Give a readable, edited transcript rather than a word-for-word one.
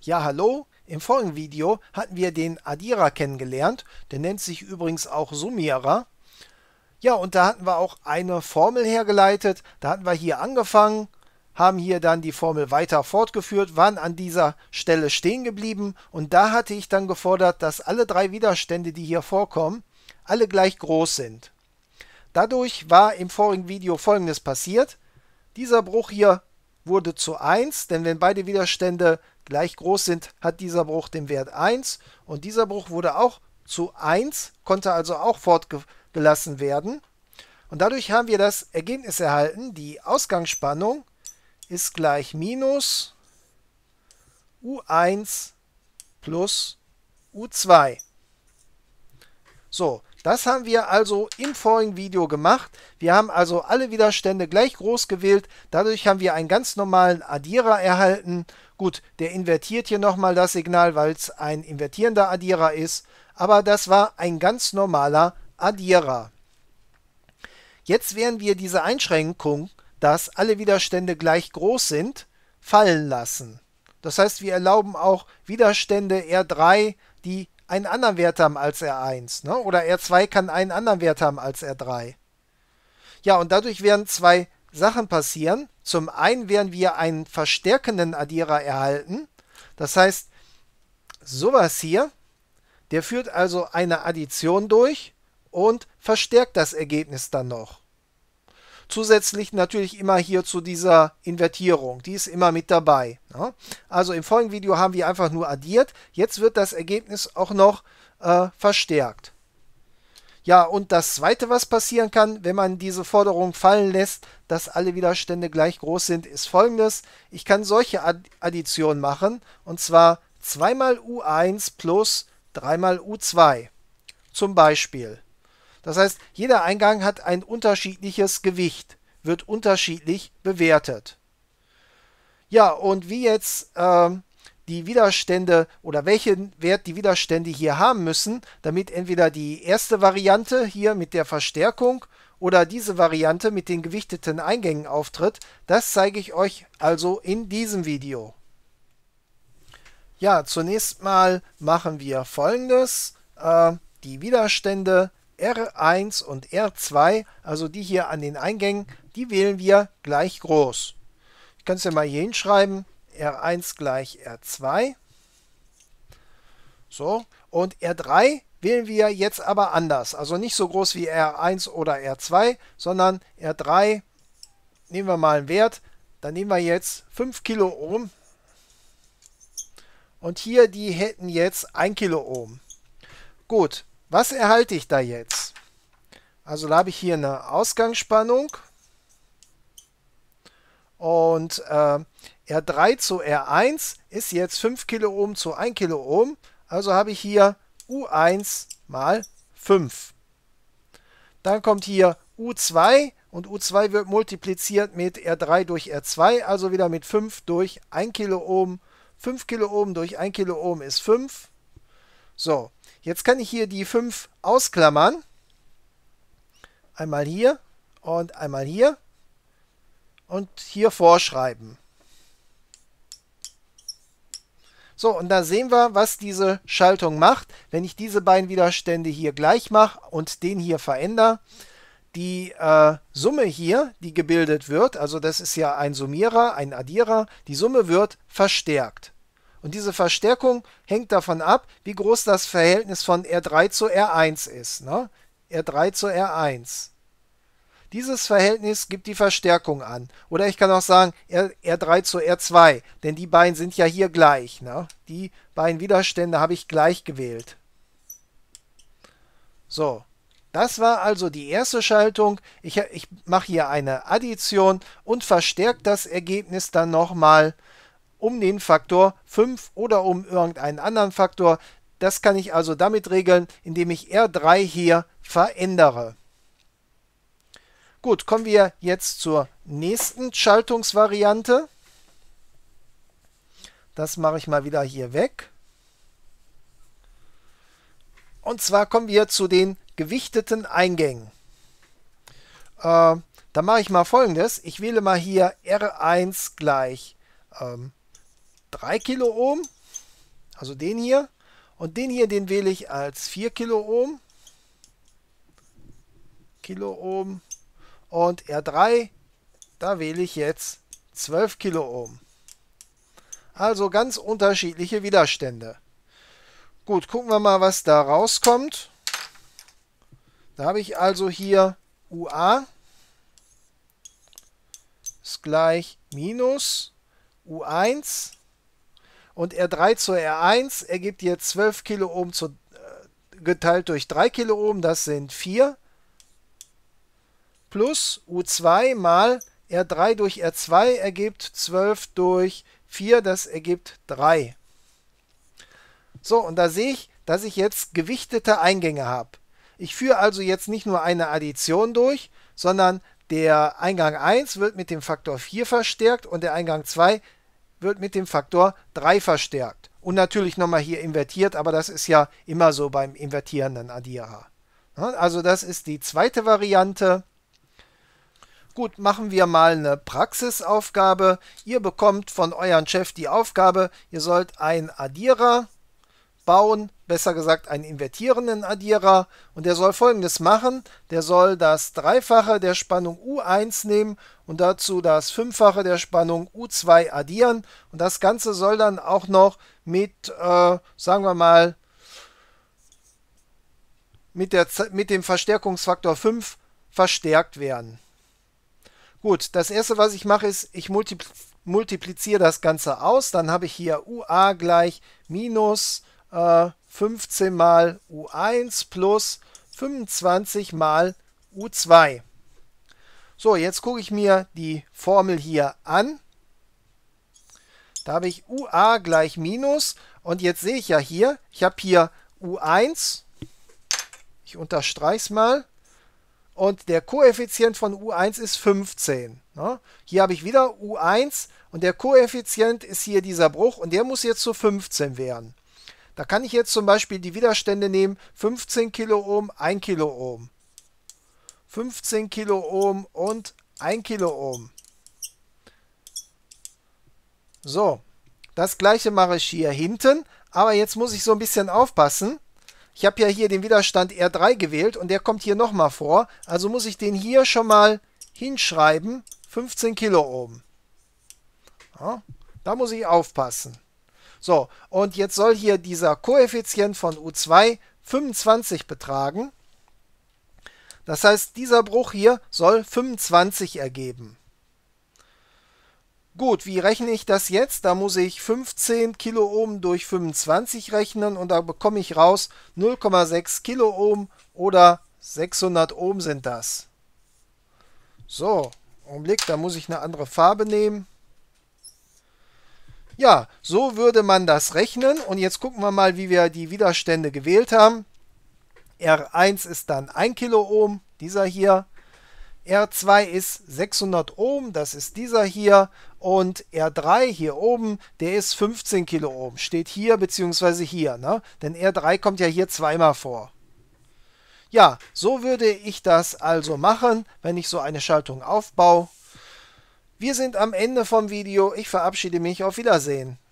Ja, hallo. Im vorigen Video hatten wir den Addierer kennengelernt. Der nennt sich übrigens auch Summierer. Ja, und da hatten wir auch eine Formel hergeleitet. Da hatten wir hier angefangen, haben hier dann die Formel weiter fortgeführt, waren an dieser Stelle stehen geblieben. Und da hatte ich dann gefordert, dass alle drei Widerstände, die hier vorkommen, alle gleich groß sind. Dadurch war im vorigen Video Folgendes passiert. Dieser Bruch hier wurde zu 1, denn wenn beide Widerstände gleich groß sind, hat dieser Bruch den Wert 1 und dieser Bruch wurde auch zu 1, konnte also auch fortgelassen werden. Und dadurch haben wir das Ergebnis erhalten, die Ausgangsspannung ist gleich minus U1 plus U2. So, das haben wir also im vorigen Video gemacht. Wir haben also alle Widerstände gleich groß gewählt. Dadurch haben wir einen ganz normalen Addierer erhalten. Gut, der invertiert hier nochmal das Signal, weil es ein invertierender Addierer ist. Aber das war ein ganz normaler Addierer. Jetzt werden wir diese Einschränkung, dass alle Widerstände gleich groß sind, fallen lassen. Das heißt, wir erlauben auch Widerstände R3, die einen anderen Wert haben als R1, ne? Oder R2 kann einen anderen Wert haben als R3. Ja, und dadurch werden zwei Sachen passieren. Zum einen werden wir einen verstärkenden Addierer erhalten. Das heißt, sowas hier, der führt also eine Addition durch und verstärkt das Ergebnis dann noch. Zusätzlich natürlich immer hier zu dieser Invertierung. Die ist immer mit dabei. Ja? Also im folgenden Video haben wir einfach nur addiert. Jetzt wird das Ergebnis auch noch verstärkt. Ja, und das Zweite, was passieren kann, wenn man diese Forderung fallen lässt, dass alle Widerstände gleich groß sind, ist folgendes. Ich kann solche Addition machen, und zwar 2 mal U1 plus 3 mal U2. Zum Beispiel. Das heißt, jeder Eingang hat ein unterschiedliches Gewicht, wird unterschiedlich bewertet. Ja, und wie jetzt die Widerstände oder welchen Wert die Widerstände hier haben müssen, damit entweder die erste Variante hier mit der Verstärkung oder diese Variante mit den gewichteten Eingängen auftritt, das zeige ich euch also in diesem Video. Ja, zunächst mal machen wir Folgendes. Die Widerstände R1 und R2, also die hier an den Eingängen, die wählen wir gleich groß. Ich kann es ja mal hier hinschreiben. R1 gleich R2. So, und R3 wählen wir jetzt aber anders. Also nicht so groß wie R1 oder R2, sondern R3, nehmen wir mal einen Wert, dann nehmen wir jetzt 5 Kiloohm. Und hier, die hätten jetzt 1 Kiloohm. Gut, was erhalte ich da jetzt? Also da habe ich hier eine Ausgangsspannung. Und R3 zu R1 ist jetzt 5 Kiloohm zu 1 Kiloohm. Also habe ich hier U1 mal 5. Dann kommt hier U2 und U2 wird multipliziert mit R3 durch R2, also wieder mit 5 durch 1 Kiloohm. 5 Kiloohm durch 1 Kiloohm ist 5. So, jetzt kann ich hier die 5 ausklammern. Einmal hier und einmal hier. Und hier vorschreiben. So, und da sehen wir, was diese Schaltung macht. Wenn ich diese beiden Widerstände hier gleich mache und den hier verändere, die Summe hier, die gebildet wird, also das ist ja ein Summierer, ein Addierer, die Summe wird verstärkt. Und diese Verstärkung hängt davon ab, wie groß das Verhältnis von R3 zu R1 ist. Ne? R3 zu R1. Dieses Verhältnis gibt die Verstärkung an. Oder ich kann auch sagen R3 zu R2, denn die beiden sind ja hier gleich. Ne? Die beiden Widerstände habe ich gleich gewählt. So, das war also die erste Schaltung. Ich mache hier eine Addition und verstärke das Ergebnis dann nochmal um den Faktor 5 oder um irgendeinen anderen Faktor. Das kann ich also damit regeln, indem ich R3 hier verändere. Gut, kommen wir jetzt zur nächsten Schaltungsvariante. Das mache ich mal wieder hier weg. Und zwar kommen wir zu den gewichteten Eingängen. Da mache ich mal Folgendes. Ich wähle mal hier R1 gleich 3 Kiloohm. also den hier. Und den hier, den wähle ich als 4 Kiloohm. Und R3, da wähle ich jetzt 12 Kiloohm. Also ganz unterschiedliche Widerstände. Gut, gucken wir mal, was da rauskommt. Da habe ich also hier UA ist gleich minus U1 und R3 zur R1 ergibt jetzt 12 Kiloohm geteilt durch 3 Kiloohm, das sind 4, plus U2 mal R3 durch R2 ergibt 12 durch 4, das ergibt 3. So, und da sehe ich, dass ich jetzt gewichtete Eingänge habe. Ich führe also jetzt nicht nur eine Addition durch, sondern der Eingang 1 wird mit dem Faktor 4 verstärkt und der Eingang 2 wird mit dem Faktor 3 verstärkt. Und natürlich nochmal hier invertiert, aber das ist ja immer so beim invertierenden Addierer. Also das ist die zweite Variante. Gut, machen wir mal eine Praxisaufgabe. Ihr bekommt von eurem Chef die Aufgabe, ihr sollt einen Addierer bauen, besser gesagt einen invertierenden Addierer, und der soll Folgendes machen: Der soll das Dreifache der Spannung U1 nehmen und dazu das Fünffache der Spannung U2 addieren, und das Ganze soll dann auch noch mit, sagen wir mal, mit dem Verstärkungsfaktor 5 verstärkt werden. Gut, das erste, was ich mache, ist, ich multipliziere das Ganze aus, dann habe ich hier UA gleich minus 15 mal U1 plus 25 mal U2. So, jetzt gucke ich mir die Formel hier an. Da habe ich UA gleich minus, und jetzt sehe ich ja hier, ich habe hier U1, ich unterstreiche es mal, und der Koeffizient von U1 ist 15. Hier habe ich wieder U1 und der Koeffizient ist hier dieser Bruch und der muss jetzt zu 15 werden. Da kann ich jetzt zum Beispiel die Widerstände nehmen, 15 Kiloohm, 1 Kiloohm. 15 Kiloohm und 1 Kiloohm. So, das gleiche mache ich hier hinten, aber jetzt muss ich so ein bisschen aufpassen. Ich habe ja hier den Widerstand R3 gewählt und der kommt hier nochmal vor, also muss ich den hier schon mal hinschreiben, 15 Kiloohm. Ja, da muss ich aufpassen. So, und jetzt soll hier dieser Koeffizient von U2 25 betragen. Das heißt, dieser Bruch hier soll 25 ergeben. Gut, wie rechne ich das jetzt? Da muss ich 15 Kiloohm durch 25 rechnen und da bekomme ich raus 0,6 Kiloohm oder 600 Ohm sind das. So, Augenblick, da muss ich eine andere Farbe nehmen. Ja, so würde man das rechnen, und jetzt gucken wir mal, wie wir die Widerstände gewählt haben. R1 ist dann 1 Kiloohm, dieser hier. R2 ist 600 Ohm, das ist dieser hier. Und R3 hier oben, der ist 15 Kiloohm, steht hier bzw. hier, ne? Denn R3 kommt ja hier zweimal vor. Ja, so würde ich das also machen, wenn ich so eine Schaltung aufbaue. Wir sind am Ende vom Video. Ich verabschiede mich. Auf Wiedersehen.